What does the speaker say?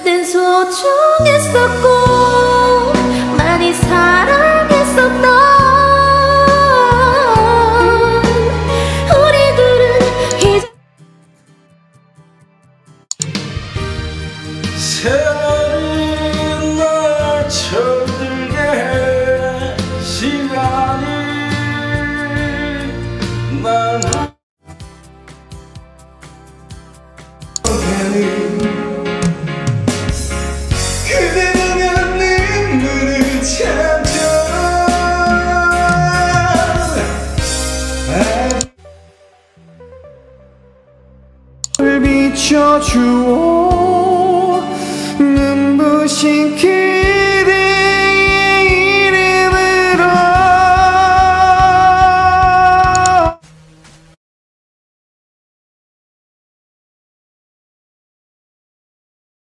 그땐 소중했었고 많이 사랑했었던 우리들은 이제 세월이 날 철들게 해 시간이 날 그대라면 눈물을 참죠. 비춰주오 눈부신 그